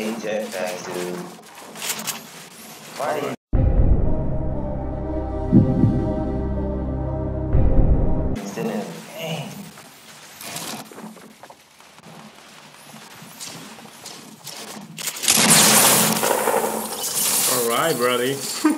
hate jetpacks, dude. Why do you instead of dang. Alright, buddy.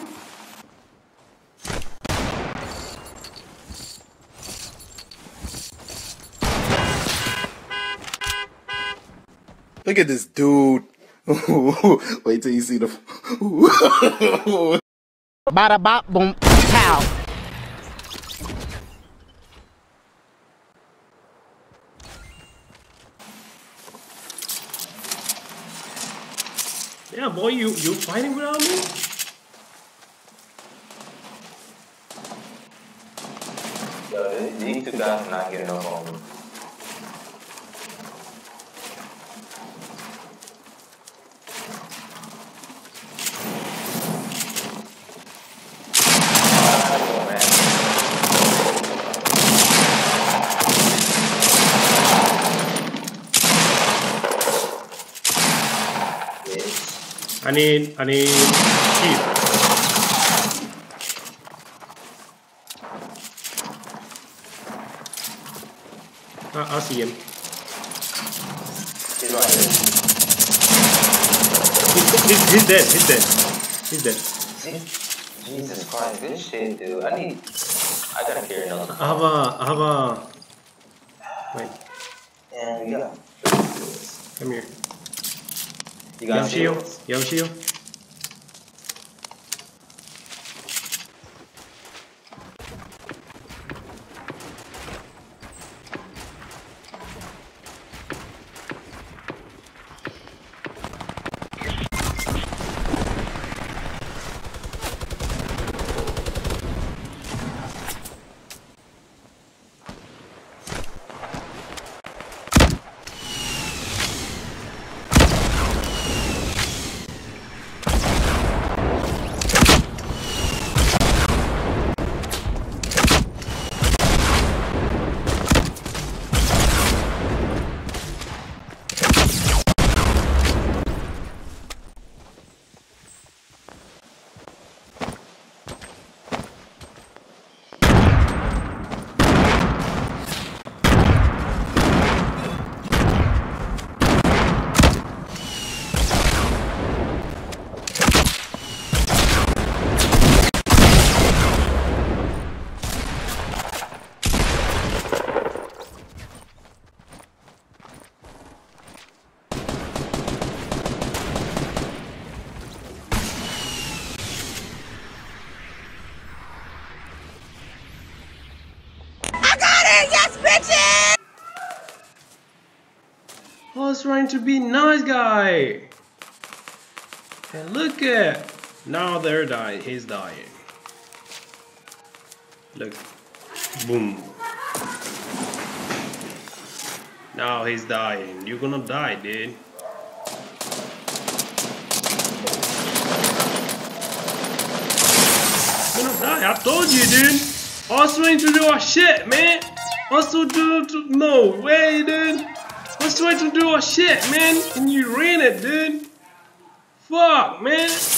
Look at this dude. Wait till you see the. Bada bop boom pow. Yeah, boy, you fighting without me? Yo, these two guys are not getting up on me. I need cheap. I'll see him. He's right there. He's dead. He's dead. Jesus Christ, good shit, dude. I gotta carry another. I have a. Wait. And we got. Come here. You got shields? You have a shield? I was trying to be nice guy. And look at now they're dying. He's dying. Look. Boom. Now he's dying. You're gonna die, dude. You're gonna die. I told you, dude. I was trying to do a shit, man. I was trying to do no way, dude. I was trying to do a shit, man, and you ran it, dude. Fuck, man.